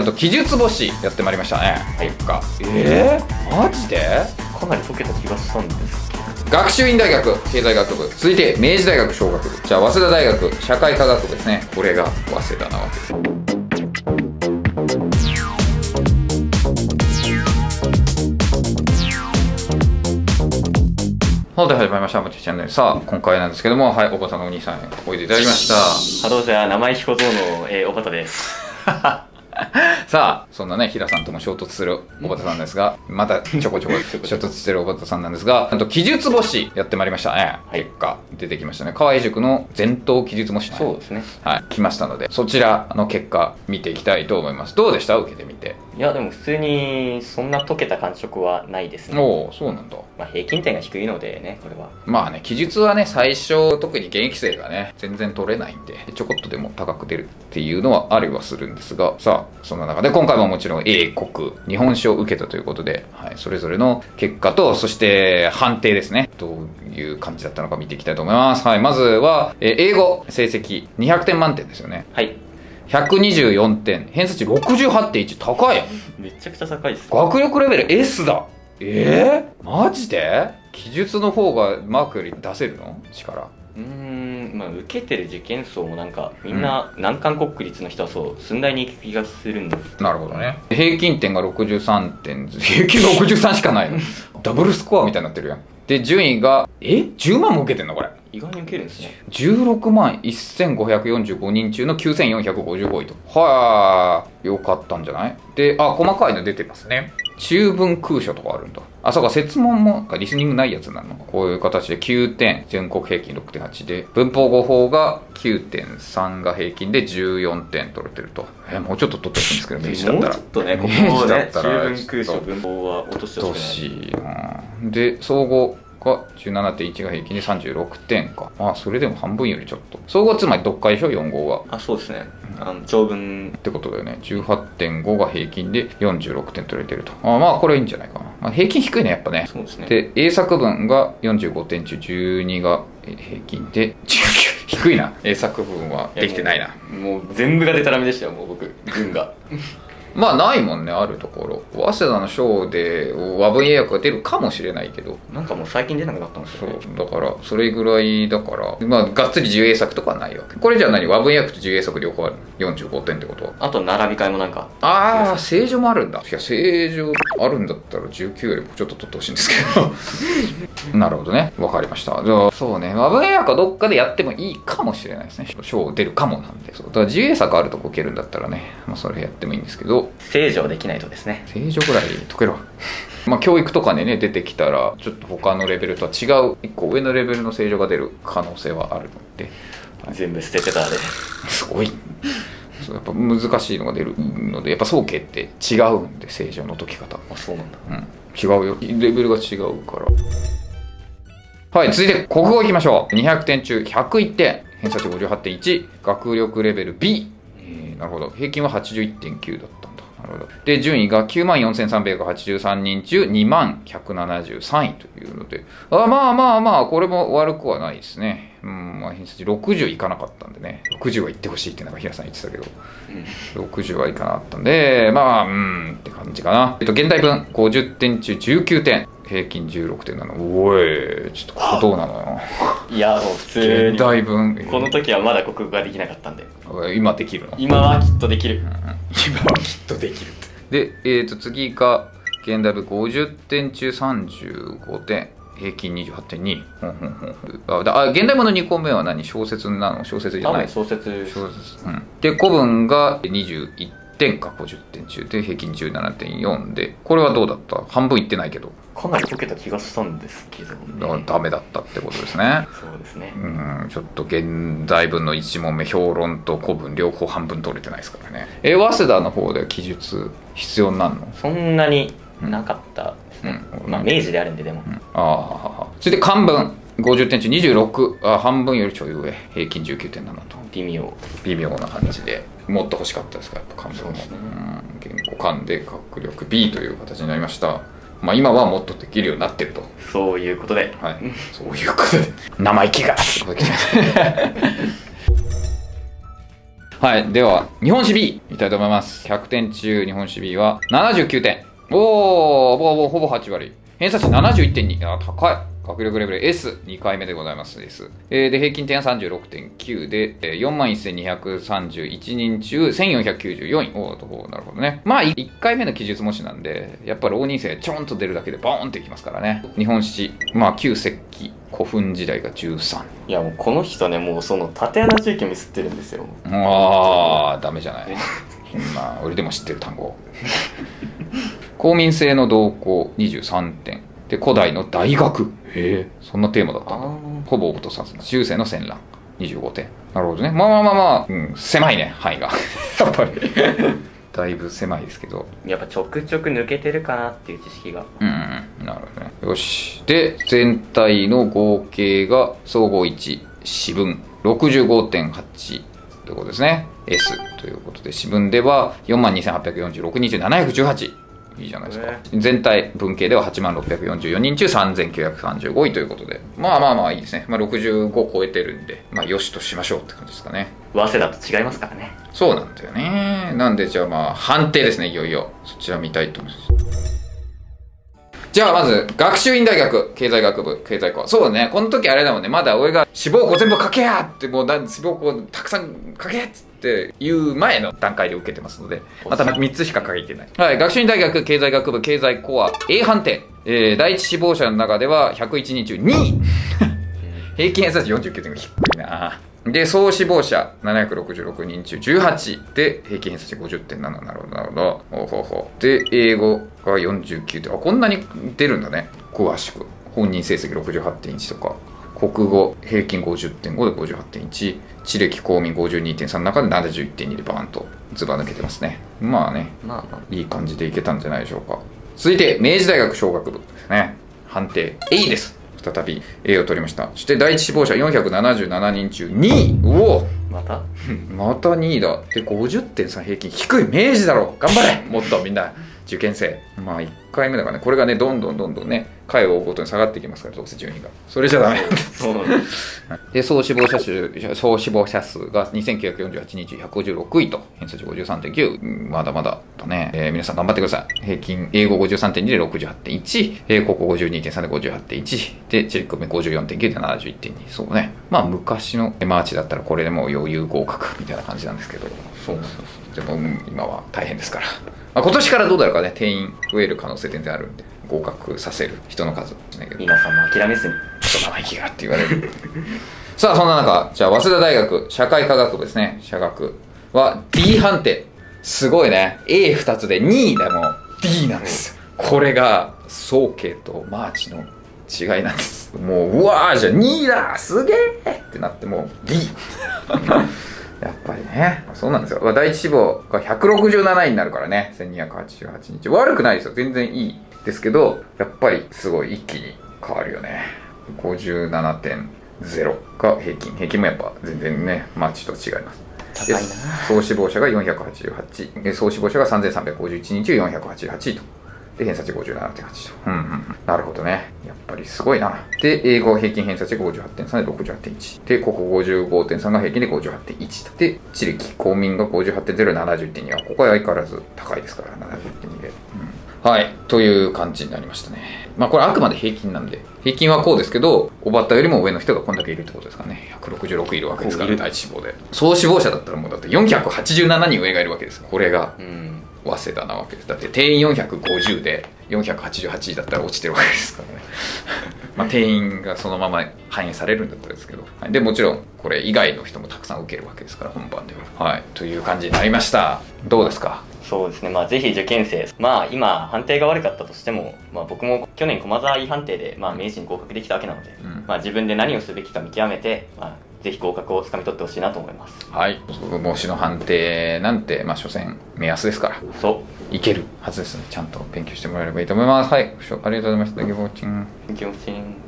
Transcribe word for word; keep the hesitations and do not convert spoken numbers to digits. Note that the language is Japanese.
と記述簿誌やってまいりましたね。結果えー、マジでかなり解けた気がしたんですけど。 学習院大学経済学部、続いて明治大学商学部、じゃあ早稲田大学社会科学部ですね。これが早稲田なわけです。はい、始まりました。もちチャンネル。さあ、今回なんですけども、はい、おばたのお兄さんおいでいただきました。 波動者生意気小僧の、えー、おばたです。 さあ、そんなね、平さんとも衝突するおばたさんですが、またちょこちょこ衝突してるおばたさんなんですが、あと記述簿誌やってまいりましたね。はい、結果出てきましたね。河合塾の全頭記述簿誌、ね、 そうですね。 はい、来ましたので、そちらの結果見ていきたいと思います。どうでした？受けてみて。 いや、でも普通にそんな解けた感触はないですね。 おお、そうなんだ。 まあ平均点が低いのでね、これは。 まあね、記述はね、最初特に現役生がね、全然取れないんで、ちょこっとでも高く出るっていうのはありはするんですが、さあ、そんな中で今回ももちろん英国日本史を受けたということで、はい、それぞれの結果と、そして判定ですね、どういう感じだったのか見ていきたいと思います。はい、まずは、えー、英語成績にひゃくてん満点ですよね。 はい。 ひゃくにじゅうよんてん、偏差値 ろくじゅうはちてんいち、高い。 めちゃくちゃ高いです。 学力レベル S だ。えー、マジで記述の方がマークより出せるの？力。 うーん、まあ受けてる受験層もなんかみんな難関国立の人はそう寸大に行く気がするんで。 なるほどね。平均点がろくじゅうさんてん、平均ろくじゅうさんしかないの。ダブルスコアみたいになってるやん。で順位がえじゅうまんも受けてんのこれ。 意外に受けるんですね。 じゅうろくまんせんごひゃくよんじゅうごにん中のきゅうせんよんひゃくごじゅうごいと。はあ、よかったんじゃない？で、あ、細かいの出てますね。中文空所とかあるんだ。あ、そうか、設問もリスニングないやつなの。こういう形できゅうてん、全国平均 ろくてんはち で、文法語法が きゅうてんさん が平均でじゅうよんてん取れてると。え、もうちょっと取ってほしいんですけど、明治だったら。 もうちょっとね、ここをね、中文空所文法は落としてほしい。 うん。で、総合が じゅうななてんいち が平均でさんじゅうろくてんか。まあ、それでも半分よりちょっと。総合つまり読解でしょ、よん号は。 あ、そうですね。あの長文ってことだよね。じゅうはちてんご が平均でよんじゅうろくてん取れてると。あ、まあ、これいいんじゃないかな。まあ、平均低いね、やっぱね。 そうですね。 で、英作文がよんじゅうごてん中じゅうにが平均でじゅうきゅう。低いな。英作文はできてないな。 もう、もう全部がデタラメでしたよ、もう僕、文が。 まあないもんね、あるところ。早稲田の賞で和文英訳が出るかもしれないけど、 なんかもう最近出なくなったんですよ、ね、 そうだからそれぐらいだから、まあがっつり自由英作とかはないわけ。これじゃあ何、和文英訳と自由英作両方あるよんじゅうごてんってことは。 あと並び替えもなんか、 ああ、正常もあるんだ。いや、正常あるんだったらじゅうきゅうよりもちょっと取ってほしいんですけどなるほどね、わかりました。じゃあそうね、和文英訳はどっかでやってもいいかもしれないですね。賞出るかもなんで。そうだから自由英作あるとこ受けるんだったらね、まあそれやってもいいんですけど、 正常できないとですね。 正常ぐらい解けろまあ教育とかでね出てきたらちょっと他のレベルとは違う一個上のレベルの正常が出る可能性はあるので、 はい、全部捨ててたで。 すごいそうやっぱ難しいのが出るので、やっぱ早慶って違うんで、正常の解き方。 あ、そうなんだ。 うん、違うよ、レベルが違うから。はい、続いて国語いきましょう。にひゃくてん中ひゃくいってん、偏差値 ごじゅうはちてんいち、学力レベル B、えー、なるほど。平均は はちじゅういってんきゅうだったんだ。なるほど。で、順位が きゅうまんよんせんさんびゃくはちじゅうさんにん中にまんひゃくななじゅうさんいというので、あ、まあまあまあ、これも悪くはないですね。うん、まあ、偏差値ろくじゅういかなかったんでね。ろくじゅうはいってほしいってなんか平さん言ってたけど、うん、ろくじゅうはいかなかったんで、まあ、うんって感じかな。えっと、現代文ごじゅってん中じゅうきゅうてん。平均 じゅうろくてんなな。おい、ちょっとここどうなのよ。 いや、もう普通に。 現代文。 この時はまだ国語ができなかったんで。 今できるの？ 今はきっとできる。うん、 今はきっとできる。で、えっと、次が、現代文ごじゅってん中さんじゅうごてん。平均 にじゅうはちてんに。ほんほんほんほん。あ、だあ現代文のにこめは何？小説なの？小説じゃない？ 小説。 小説。うん。で、古文がにじゅういってんかごじゅってん中で平均 じゅうななてんよん で、これはどうだった？半分いってないけど。 かなり解けた気がしたんですけど、ね、 だからダメだったってことですね。 そうですね。 うん、ちょっと現代文のいち問目、評論と古文両方半分取れてないですからね。え、早稲田の方で記述必要になるの？ そんなになかったですね。うん、まあ明治であるんででも。うん、ああ、それで漢文ごじゅってん中にじゅうろく、あ、半分よりちょい上、平均 じゅうきゅうてんなな と。 微妙。 微妙な感じで、もっと欲しかったですか、やっぱ漢文も。ね、うん、言語漢で学力 B という形になりました。まあ今はもっとできるようになってると。 そういうことで。 はい。そういうことで。生意気が。ははい、では日本史 B いきたいと思います。ひゃくてん中日本史 B はななじゅうきゅうてん。おー、ほぼほぼはち割。偏差値ななじゅういってんに。あ、高い。学力レベル エスに 回目でございます。S。えー、で、平均点は さんじゅうろくてんきゅう で、えー、よんまんせんにひゃくさんじゅういちにん中せんよんひゃくきゅうじゅうよんい。おー、なるほどね。まあ、いっかいめの記述模試なんで、やっぱ浪人生ちょんと出るだけでボーンっていきますからね。日本史、まあ、旧石器、古墳時代がじゅうさん。 いやもうこの人ね、もうその縦穴地域ミスってるんですよ。 あー、ダメじゃない。そんな、俺でも知ってる単語。公民性の動向にじゅうさんてん。で、古代の大学。へえ、そんなテーマだったんだ。ほぼ落とさず。中世の戦乱。にじゅうごてん。なるほどね。まあまあまあまあ、うん、狭いね、範囲が。やっぱり。だいぶ狭いですけど。 やっぱちょくちょく抜けてるかなっていう知識が。 うん、なるほどね。よし。で、全体の合計が総合いち、私文 ろくじゅうごてんはち ということですね。S ということで、私文では よんまんにせんはっぴゃくよんじゅうろくにん中ななひゃくじゅうはち。いいじゃないですか。全体文系でははちまんろっぴゃくよんじゅうよにん中さんぜんきゅうひゃくさんじゅうごいということで、まあまあまあいいですね。まあろくじゅうご超えてるんで、まあよしとしましょうって感じですかね。 早稲田と違いますからね。 そうなんだよね。なんでじゃあまあ判定ですね、いよいよ。そちら見たいと思います。じゃあまず、学習院大学経済学部経済科。そうだね。この時あれだもんね。まだ俺が志望校全部書けやって、もう志望校たくさん書けっつっていう前の段階で受けてますので、またみっつしか書いてない。はい。学習院大学経済学部経済コア A 判定。えー、第一志望者の中ではひゃくいちにん中にい。平均偏差値よんじゅうきゅうてんが低いな。で、総志望者ななひゃくろくじゅうろくにん中じゅうはちで、平均偏差値 ごじゅってんなな。なるほど、なるほど。ほうほうほう。で、英語がよんじゅうきゅうてん。あ、こんなに出るんだね。詳しく。本人成績 ろくじゅうはってんいち とか。国語平均 ごじゅってんご で ごじゅうはってんいち。地歴公民 ごじゅうにてんさん の中で ななじゅういってんに でバーンとズバ抜けてますね。まあね、まあまあ、いい感じでいけたんじゃないでしょうか。続いて、明治大学商学部ですね。判定 A です。再び A を取りました。そして第一志望者よんひゃくななじゅうななにん中にい。うおまたまたにいだ。で、ごじゅってんさん 平均低い。明治だろ。頑張れもっとみんな。受験生。まあいっかいめだからね。これがね、どんどんどんどんね、回を追うごとに下がっていきますから、どうせ順位が。それじゃダメなんです。そうなんです。で、総死亡者数、総死亡者数がにせんきゅうひゃくよんじゅうはちにん中ひゃくごじゅうろくいと、偏差値 ごじゅうさんてんきゅう。まだまだだね。えー、皆さん頑張ってください。平均、英語 ごじゅうさんてんに で ろくじゅうはってんいち、えー、国語 ごじゅうにてんさん で ごじゅうはってんいち、で、地理組 ごじゅうよんてんきゅう で ななじゅういってんに。そうね。まあ昔のマーチだったらこれでもう余裕合格みたいな感じなんですけど、そうそうそう。でも、うん、今は大変ですから。まあ、今年からどうなるかね、定員増える可能性全然あるんで、合格させる人の数ですね。 皆さんも諦めずに。 ちょっと生意気がって言われる。さあ、そんな中、じゃあ、早稲田大学社会科学部ですね。社学は D 判定。すごいね。エーふた つでにいでも D なんです。これが、早慶とマーチの違いなんです。もう、うわー、じゃあにいだすげーってなって、もう D。やっぱりね。そうなんですよ。第一志望がひゃくろくじゅうなないになるからね。せんにひゃくはちじゅうはちにち。悪くないですよ。全然いいですけど、やっぱりすごい一気に変わるよね。ごじゅうななてんゼロ が平均。平均もやっぱ全然ね、マーチと違います。 高いな。 総死亡者がよんひゃくはちじゅうはち。総死亡者がさんぜんさんびゃくごじゅういちにん中よんひゃくはちじゅうはちいと。で、偏差値 ごじゅうななてんはち と。うんうんうん。なるほどね。やっぱりすごいな。で、英語平均偏差値 ごじゅうはってんさん で ろくじゅうはってんいち。で、国語 ごじゅうごてんさん が平均で ごじゅうはってんいち と。で、地歴公民が ごじゅうはってんゼロ で ななじゅういってんに。ここは相変わらず高いですから、ななじゅういってんに で。うん。はい。という感じになりましたね。まあこれあくまで平均なんで、平均はこうですけど、おばったよりも上の人がこんだけいるってことですからね。ひゃくろくじゅうろくいるわけですから、第一志望で。総死亡者だったらもうだってよんひゃくはちじゅうななにん上がいるわけです。これが、早稲田なわけです。だって定員よんひゃくごじゅうでよんひゃくはちじゅうはちいだったら落ちてるわけですからね。まあ定員がそのまま反映されるんだったらですけど。はい、で、もちろんこれ以外の人もたくさん受けるわけですから、本番では。はい。という感じになりました。どうですか？ そうですね、まあ、ぜひ受験生、まあ、今、判定が悪かったとしても、まあ、僕も去年、駒沢 E 判定で、まあ、明治に合格できたわけなので、うん、まあ、自分で何をすべきか見極めて、まあ、ぜひ合格をつかみ取ってほしいなと思います。 はい、模試の判定なんて、まあ、所詮、目安ですから、 そういけるはずですので、ちゃんと勉強してもらえればいいと思います。はい、ありがとうございました。Thank you for watching. Thank you for watching.